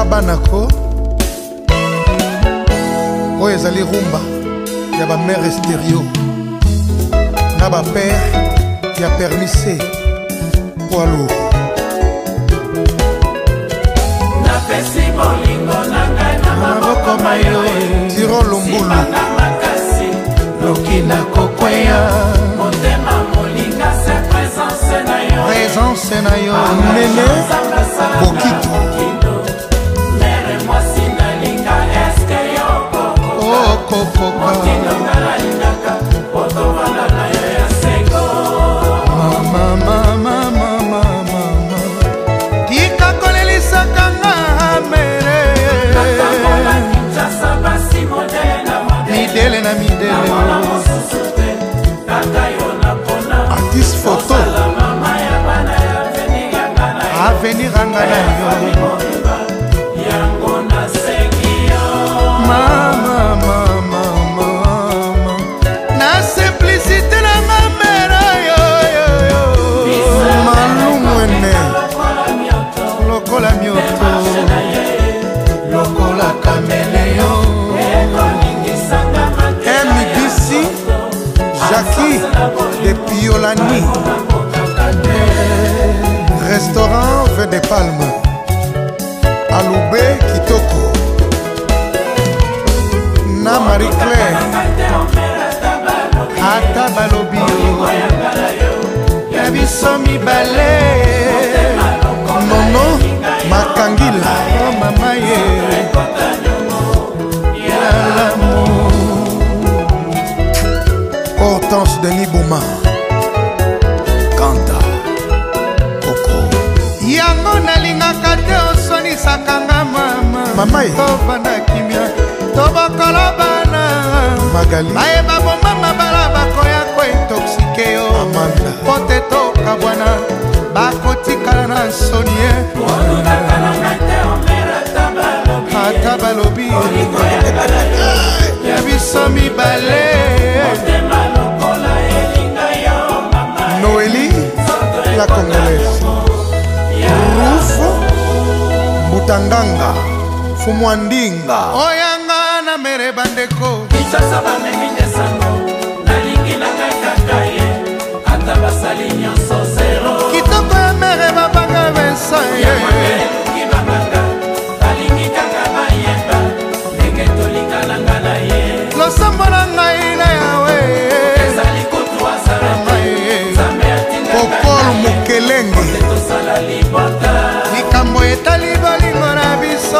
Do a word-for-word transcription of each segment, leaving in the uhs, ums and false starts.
banako oyo ezali rumba ya bamere stereo na bapere ya permise poids lourd. napesi bolingo na ngai na maboko mayo tiro lumbulu makasi noki na kokweya motema molinga se présence na yo présence na yo nene bokito mere mwasi nalinga eske yo okokoka motinongalalingaka otovanda na yo ya sengo mama mama mama mama tika kolelisaka nga mere natamola kinshasa basi modele na modele midele na midele namona mosusu te kaka yo napona artiste photo osala mama ya bana ya avenir yanga na yo avenir anga na yo yango nasengi yo mama mama mama na simplicité na nga mere yo yo yo malumwene lokola mioto lokola kameleyo emibisi Jackie de Piolani restaurant Vin des Palmes Aloubé Kitoko na Marie-Claire ata balobi ya biso mibale nono makangila oh mama ye yalamu Hortense Denis Bouma Kanta Oko yango nalingaka te osonisaka nga mama mama ye tovanda kimia tobokolo bana magali bayeba bomama bala bakoya kointoxike yo amanda po te tokabwana bakotikala na nsoni ata balobi ya biso mibale Noélie la congolaise Rufo Butanganga Fumwandinga oyanga na mere bandeko Kinshasa bamemi desango nalingi na ngai kaka ye ata basali nyonso zero kitoko ya mere babanga Vincent ye eluki banganga balingi kaka bayeba ndenge tolingananga na ye losambo na ngai na yawe ezali kutu azalama nzambe Popol Mukelenge tosala libota likambo etali bolingo na biso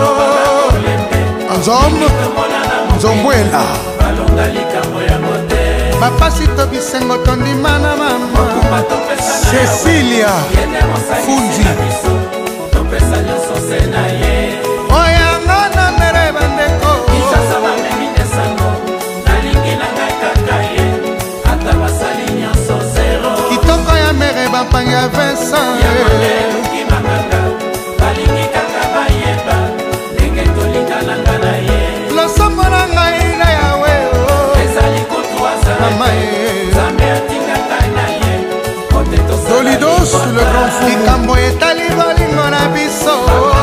nzombo nzombwela balonga likambo yango te bapasi to bisengo tondima na mama Cecilia Funzi topesa nyonso se na ye oyanga na mere bandeko Kinshasa bamemi desango nalingi na ngai kaka ye ata basali nyonso zero kitoko ya mere bampangi ya Vincent eluki banganga balingi kaka bayeba ndenge tolingananga na ye losambo na ngai na yawe ezali kutu mama azala ye nzambe atinga ngai na ye kote tosala Dolidos le grand fou likambo etali bolingo na biso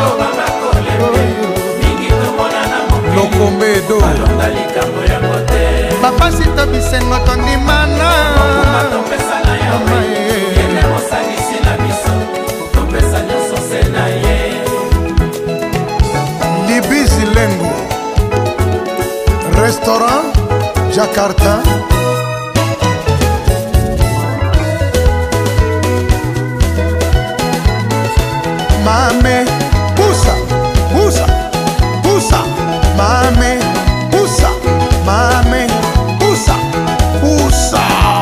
mingi tomonana mokili lokombedo balonga likambo yango te bapasi to bisengo tondimana topesa na yawe yende mosangisi na biso topesa nyonso se na ye Libisi Lengo restaurant Jakarta Mame Pusa Pusa Pusa Mame Pusa Mame Pusa Pusa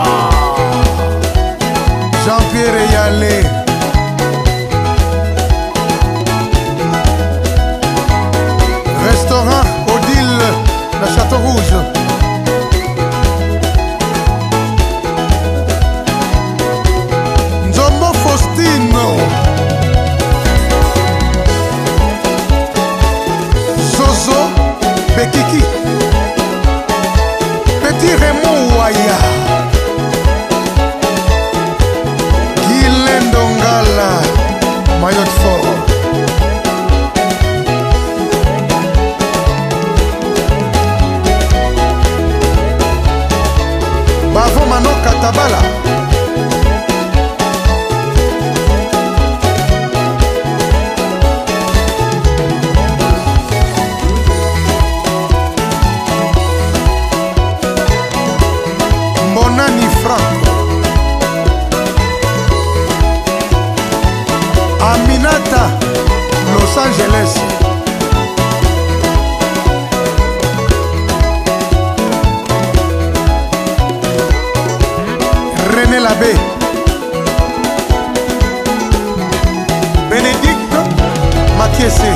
Jean-Pierre Yalé Restaurant Odile la Château Rouge Nzombo Faustino Zozo Bekiki Petit Raymond Ouaya Guylaine Dongala Mayotte Fort Los Angeles. René Labbé. Bénédicte Makiese.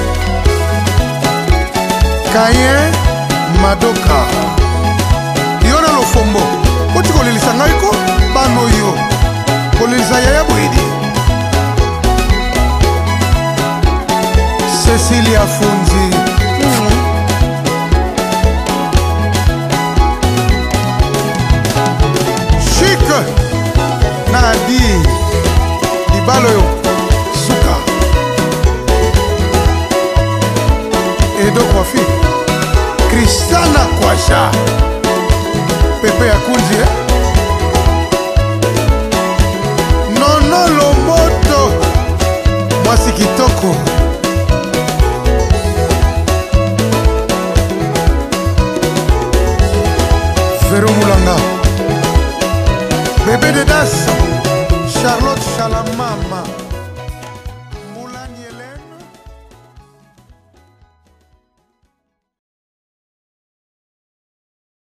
Cayen Madoka. Yo na lofombo. Oti kolelisa ngai ko bano yo. Kolelisa yaya boyedi. Cecilia Funzi. Mm-hmm. Chic Nadi Dibalo yo Suka Edo Kwafi Kristana Kwasha Pepe Akunzi eh? Nono Lomoto Mwasi Kitoko Vero Mulanga Bébé de Das Charlotte Chalamama